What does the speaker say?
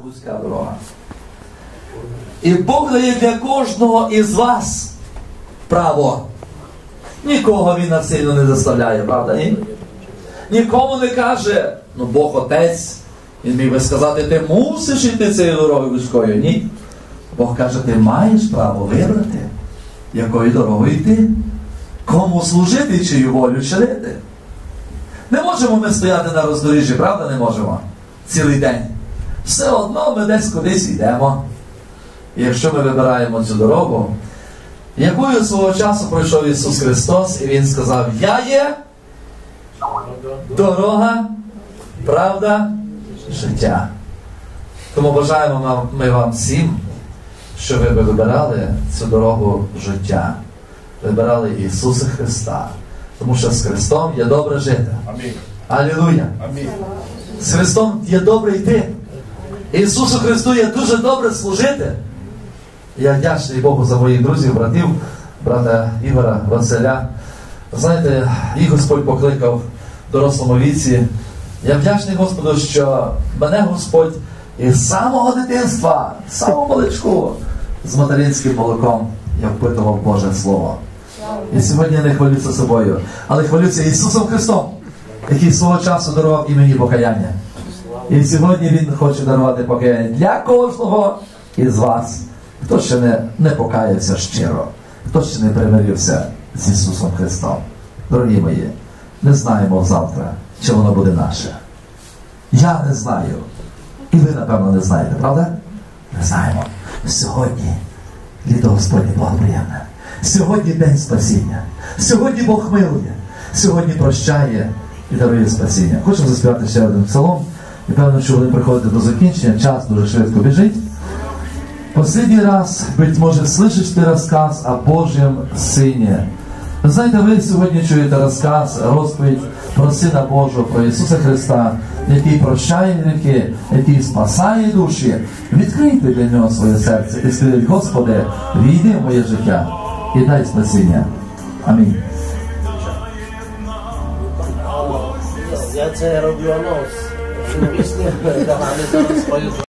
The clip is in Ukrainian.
вузька дорога. І Бог дає для кожного із вас право. Нікого Він насильно не заставляє, правда, ні? Нікому не каже, ну Бог Отець, Він міг би сказати, ти мусиш йти цією дорогою вузькою. Ні. Бог каже, ти маєш право вибрати, якою дорогою йти, кому служити і чию волю чинити. Не можемо ми стояти на роздоріжжі, правда, не можемо? Цілий день. Все одно ми десь кудись йдемо. І якщо ми вибираємо цю дорогу, якою свого часу пройшов Ісус Христос, і Він сказав, я є дорога, правда, життя. Тому бажаємо ми вам всім, що ви вибирали цю дорогу життя. Вибирали Ісуса Христа. Тому що з Христом є добре жити. Амінь. Алілуя. Амінь. З Христом є добре йти. Ісусу Христу є дуже добре служити. Я вдячний Богу за моїх друзів, братів, брата Ігора, Василя. Знаєте, їх Господь покликав в дорослому віці. Я вдячний Господу, що мене Господь із самого дитинства, з самого маличку, з материнським молоком я впитував Боже Слово. І сьогодні я не хвалюся собою, але хвалюся Ісусом Христом, який свого часу дарував і мені покаяння. І сьогодні Він хоче дарувати покаяння для кожного із вас, хто ще не покаявся щиро, хто ще не примирився з Ісусом Христом. Дорогі мої, не знаємо завтра, чи воно буде наше. Я не знаю. І ви, напевно, не знаєте, правда? Не знаємо. Сьогодні літо Господнє благоприємне. Сьогодні день спасіння. Сьогодні Бог милує. Сьогодні прощає і дарує спасіння. Хочемо заспівати ще один псалом. І певно, що будемо приходити до закінчення. Час дуже швидко біжить. Последний раз, быть может, слышишь ты рассказ о Божьем Сыне. Ви знаєте, ви сьогодні чуєте розказ, розповідь про Сина Божого, про Ісуса Христа, який прощає гріхи, який спасає душі. Відкрийте для Нього своє серце і скажіть, Господи, війди в моє життя і дай спасіння. Амінь. Ja це роблю анонс. Давали свою